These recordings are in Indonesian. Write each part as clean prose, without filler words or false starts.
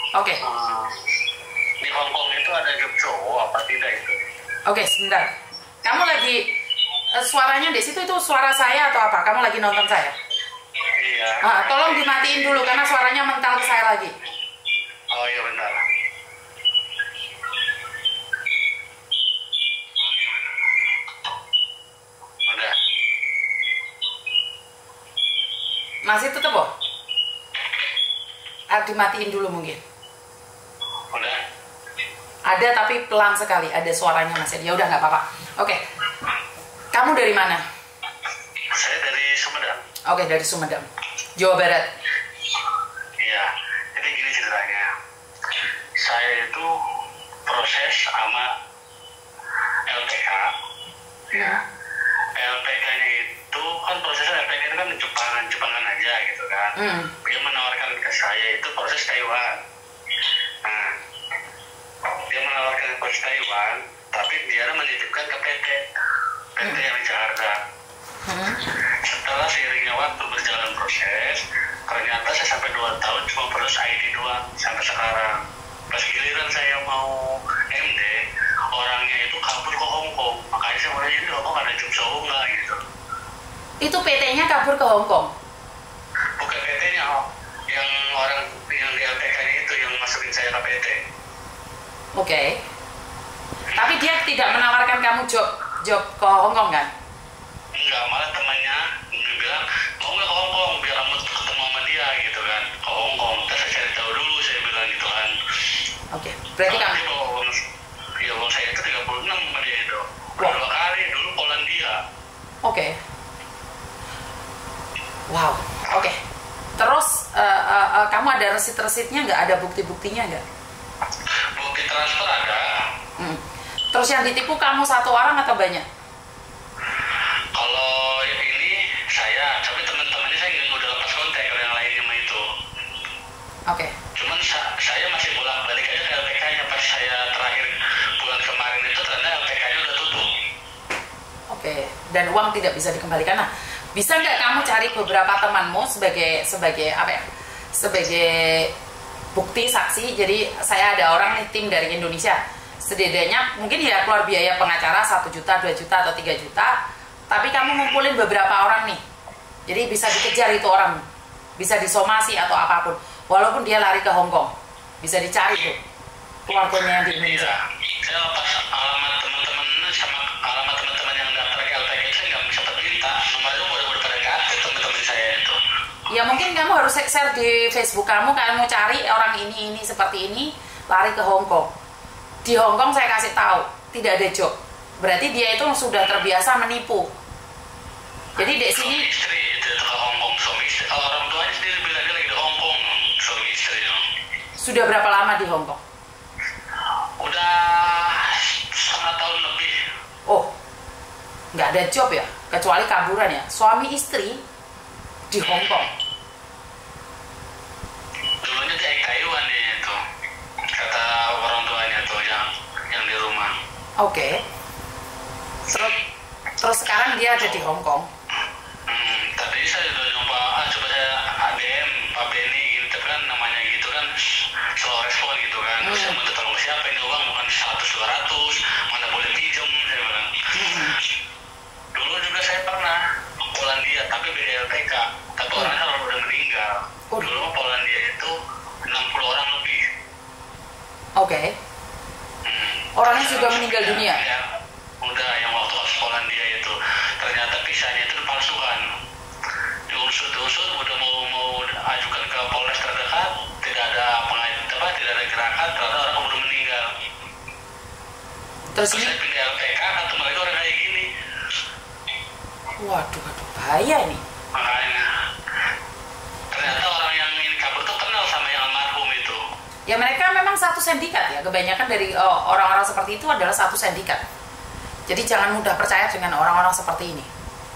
Oke. Di Hong Kong itu ada job cowok apa tidak itu? Oke, sebentar. Kamu lagi suaranya di situ itu suara saya atau apa? Kamu lagi nonton saya? Iya. Tolong dimatiin dulu karena suaranya mental ke saya lagi. Oh iya benar. Udah. Masih tetap kok? Dimatiin dulu mungkin. Udah. Ada tapi pelan sekali, ada suaranya masih. Ya udah nggak apa-apa. Oke. Kamu dari mana? Saya dari Sumedang. Oke, dari Sumedang, Jawa Barat. Iya. Jadi gini ceritanya. Saya itu proses sama LPK. Ya. LPK-nya itu kan prosesnya LPK itu kan Jepangan aja gitu kan. Dia menawarkan ke saya itu proses Taiwan. Nah, dia menawarkan proses Taiwan, tapi dia menitipkan ke PT yang di Jakarta. Setelah seiringnya waktu berjalan proses, ternyata saya sampai 2 tahun cuma proses ID doang sampai sekarang. Pas giliran saya mau MD, orangnya itu kabur ke Hong Kong. Makanya saya mau ini Hong Kong ada job cowok nggak gitu. Itu PT-nya kabur ke Hong Kong? Bukan PT-nya, yang orang yang di LPK-nya itu yang masukin saya ke PT. Oke. Tapi dia tidak menawarkan kamu job ke Hong Kong kan? Enggak, malah temannya bilang mau nggak ke Hong Kong biar kamu ketemu sama dia gitu kan, ke Hong Kong. Terus saya cari tahu dulu, saya bilang gitu kan. Oke. Berarti kamu? Iya, uang saya itu 36 sama dia itu. Wow. 2 kali dulu Polandia. Oke. Wow. Oke. Terus kamu ada resit-resitnya nggak? Ada bukti-buktinya nggak? Bukti transfer ada. Terus yang ditipu kamu satu orang atau banyak? Kalau ini saya, tapi teman-temannya saya udah lepas kontak kalau yang lainnya mah itu. Oke. Cuman saya masih bolak-balik aja ke LPK-nya. Pas saya terakhir bulan kemarin itu ternyata LPK-nya udah tutup. Oke. Dan uang tidak bisa dikembalikan. Nah, bisa nggak kamu cari beberapa temanmu sebagai apa ya? Sebagai bukti saksi. Jadi saya ada orang nih, tim dari Indonesia. Setidaknya mungkin ya keluar biaya pengacara 1 juta, 2 juta atau 3 juta. Tapi kamu ngumpulin beberapa orang nih. Jadi bisa dikejar itu orang. Bisa disomasi atau apapun. Walaupun dia lari ke Hong Kong. Bisa dicari tuh keluarganya yang di Indonesia. Saya lepas alamat teman-teman sama alamat teman-teman yang daftar ke LPK itu saya nggak sempat minta. Nomornya udah pada nggak aktif teman-teman saya itu. Ya mungkin kamu harus share di Facebook kamu cari orang ini seperti ini lari ke Hong Kong. Di Hong Kong saya kasih tahu tidak ada job. Berarti dia itu sudah terbiasa menipu. Jadi di sini istri itu ke Hong Kong suami istri. Orang tuanya sendiri bilang dia lagi di Hong Kong suami istri. Sudah berapa lama di Hong Kong? Udah 1,5 tahun lebih. Oh, nggak ada job ya, kecuali kaburan ya. Suami istri di Hong Kong. Dulunya di Taiwan nih itu, kata orang tuanya tuh yang di rumah. Oke. Terus sekarang dia ada di Hong Kong. Tadi saya udah nyoba, coba saya ADM Pak Benny gitu kan, namanya gitu kan slow respon gitu kan. Terus saya minta tolong siapa ini uang bukan 100-200, mana boleh pinjam saya bilang. Dulu juga saya pernah Polandia tapi beda LPK, tapi orangnya kalau udah meninggal. Dulu Polandia itu 60 orang lebih. Oke. Orangnya sudah meninggal dunia. Ya, udah yang waktu Polandia itu ternyata visanya itu dipalsukan. Diusut udah mau ajukan ke Polres terdekat, tidak ada tidak ada gerakan, ternyata orang keburu meninggal. Terus ini saya pindah LPK, atau mereka orang kayak gini. Waduh, bahaya nih. Makanya ternyata orang yang ini kabur tuh kenal sama yang almarhum itu. Ya mereka memang satu sindikat ya. Kebanyakan dari orang-orang seperti itu adalah satu sindikat. Jadi jangan mudah percaya dengan orang-orang seperti ini.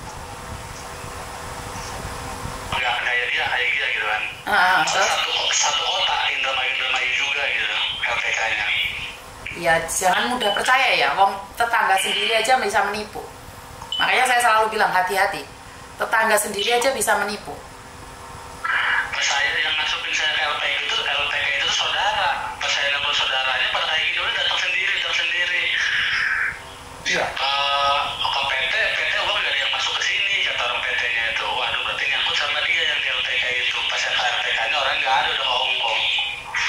Enggak kayak dia gitu kan. Satu kota Indramayu juga gitu LPK-nya. Ya jangan mudah percaya ya. Wong tetangga sendiri aja bisa menipu. Makanya saya selalu bilang hati-hati. Tetangga sendiri aja bisa menipu. Saya yang masukin saya ke LPK itu saudara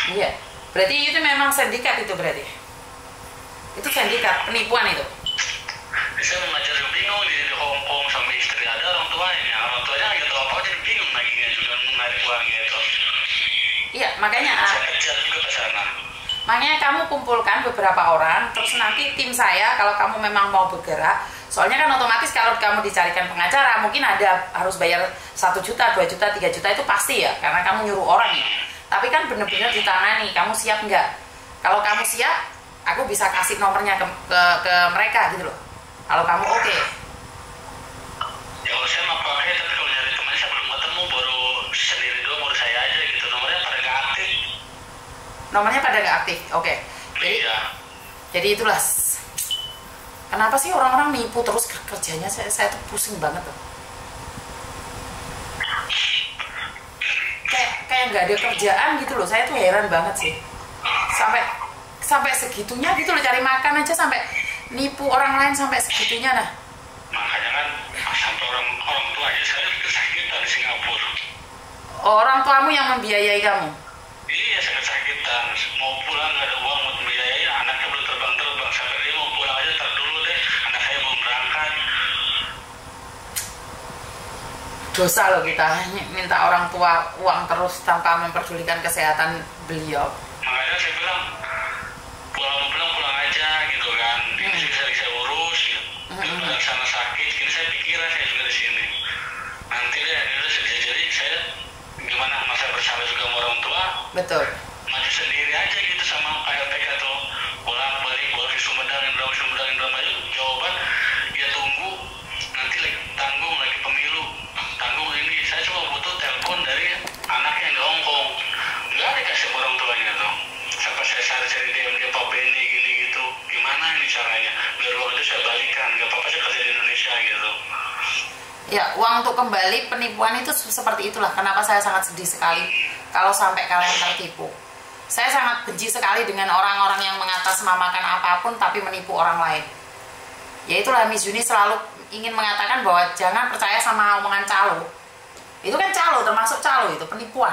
Iya. Berarti itu memang sindikat itu berarti. Itu sindikat penipuan itu. Saya mengajar bingung di Hong Kong sama istri, ada orang tuanya nggak tahu apa jadi bingung naginya juga menarik uang gitu. Iya, makanya Saya kejar juga ke sana. makanya kamu kumpulkan beberapa orang, terus nanti tim saya kalau kamu memang mau bergerak, soalnya kan otomatis kalau kamu dicarikan pengacara mungkin ada harus bayar 1 juta, 2 juta, 3 juta itu pasti ya, karena kamu nyuruh orang ya. Tapi kan bener-bener ditangani, kamu siap nggak? Kalau kamu siap, aku bisa kasih nomornya ke mereka gitu loh. Kalau kamu oke. Ya kalau saya mau pakai, tapi kalau nyari teman saya belum ketemu, baru sendiri doang, baru saya aja gitu, nomornya pada nggak aktif. Nomornya pada nggak aktif, oke. Iya. Jadi itulah. Kenapa sih orang-orang nipu terus kerjanya? Saya tuh pusing banget tuh. Kayak nggak ada kerjaan gitu loh. Saya tuh heran banget sih. Sampai segitunya gitu loh, cari makan aja sampai nipu orang lain sampai segitunya nah. Makanya kan sampai orang tua aja saya kesakitan di Singapura. Orang tuamu yang membiayai kamu? Iya, saya kesakitan. Mau pulang nggak ada uang buat membiayai, anaknya belum terbang-terbang. Sampai dia mau pulang aja, tar dulu deh, anak saya belum berangkat. Dosa loh kita minta orang tua uang terus tanpa memperdulikan kesehatan beliau. Makanya saya bilang, pulang aja gitu kan. Ini bisa saya urus gitu. Pada sana sakit, ini saya pikiran saya juga di sini. Nanti deh, itu jadi saya gimana masa bersama juga sama orang tua. Betul. Maju sendiri aja gitu sama KLPK tuh, bolak-balik bolak di Sumedang aja jawaban dia tunggu nanti lagi tanggung lagi pemilu tanggung ini. Saya cuma butuh telepon dari anak yang di Hong Kong, nggak dikasih orang tuanya tuh. Sampai saya cari dia Pak Benny gini gitu, gimana ini caranya biar uang itu saya balikan, nggak apa-apa saya kerja di Indonesia gitu. Ya, uang untuk kembali penipuan itu seperti itulah. Kenapa saya sangat sedih sekali kalau sampai kalian tertipu. Saya sangat benci sekali dengan orang-orang yang mengatasnamakan apapun tapi menipu orang lain. Ya itulah Miss Yuni selalu ingin mengatakan bahwa jangan percaya sama omongan calo. Itu kan calo, termasuk calo itu penipuan.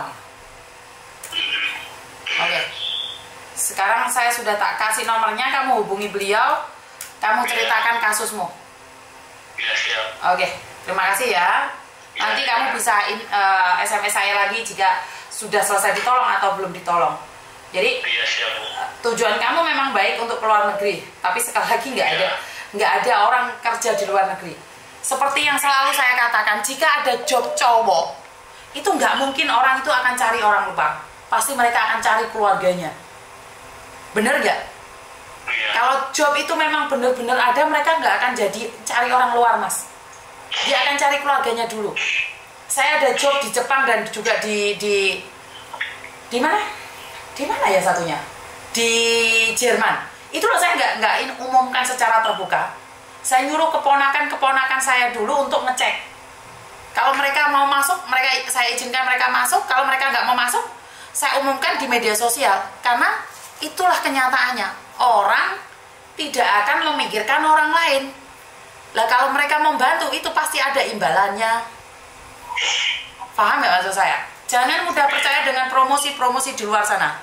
Oke. Sekarang saya sudah tak kasih nomornya, kamu hubungi beliau, kamu ceritakan kasusmu. Ya, siap. Oke, terima kasih ya. Nanti kamu bisa SMS saya lagi jika sudah selesai ditolong atau belum ditolong. Jadi tujuan kamu memang baik untuk keluar negeri, tapi sekali lagi nggak ada orang kerja di luar negeri. Seperti yang selalu saya katakan, jika ada job cowok, itu nggak mungkin orang itu akan cari orang luar. Pasti mereka akan cari keluarganya. Bener nggak? Kalau job itu memang benar-benar ada, mereka nggak akan jadi cari orang luar, Mas. Dia akan cari keluarganya dulu. Saya ada job di Jepang dan juga di mana? Di mana ya satunya? Di Jerman. Itu loh saya nggak umumkan secara terbuka. Saya nyuruh keponakan saya dulu untuk ngecek. Kalau mereka mau masuk, saya izinkan mereka masuk. Kalau mereka nggak mau masuk, saya umumkan di media sosial. Karena itulah kenyataannya. Orang tidak akan memikirkan orang lain. Lah kalau mereka membantu itu pasti ada imbalannya. Paham ya maksud saya? Jangan mudah percaya dengan promosi-promosi di luar sana.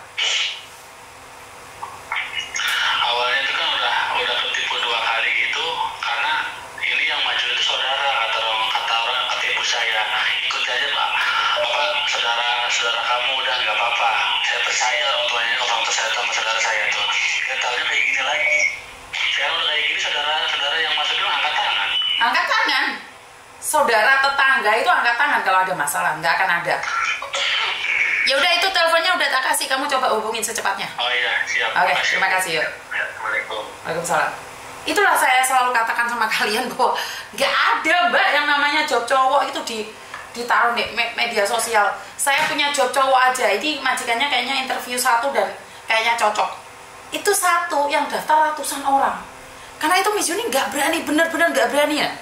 Awalnya itu kan udah ketipu 2 kali gitu, karena ini yang maju itu saudara, kata ibu saya, ikut aja Pak, saudara kamu udah nggak apa-apa, saya percaya orang tua saya sama saudara saya tuh. Dia tahunya kayak gini lagi. Sekarang udah kayak gini, saudara yang masuk itu angkat tangan. Angkat tangan. Saudara tetangga itu angkat tangan kalau ada masalah, nggak akan ada. Ya udah, itu teleponnya udah tak kasih, kamu coba hubungin secepatnya. Oh iya, siap. Oke, terima kasih yuk. Ya, Assalamualaikum. Waalaikumsalam. Itulah saya selalu katakan sama kalian bahwa nggak ada Mbak yang namanya job cowok itu ditaruh di media sosial. Saya punya job cowok aja, ini majikannya kayaknya interview 1 dan kayaknya cocok. Itu 1 yang daftar ratusan orang. Karena itu Miss Yuni nggak berani, bener-bener nggak berani ya.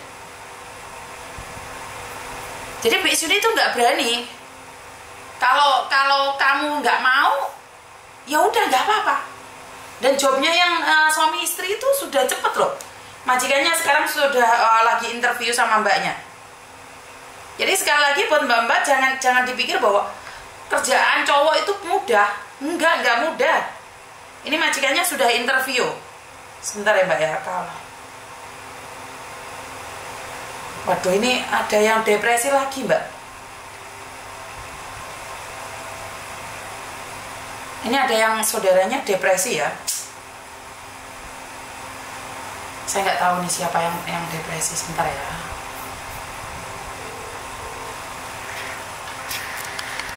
Jadi Miss Yuni itu nggak berani. Kalau kamu nggak mau, ya udah nggak apa-apa. Dan jobnya yang suami istri itu sudah cepet loh. Majikannya sekarang sudah lagi interview sama mbaknya. Jadi sekali lagi buat mbak-mbak jangan dipikir bahwa kerjaan cowok itu mudah. Enggak mudah. Ini majikannya sudah interview. Sebentar ya Mbak ya, kalau. Waduh, ini ada yang depresi lagi Mbak. Ini ada yang saudaranya depresi ya. Saya nggak tahu nih siapa yang depresi. Sebentar ya.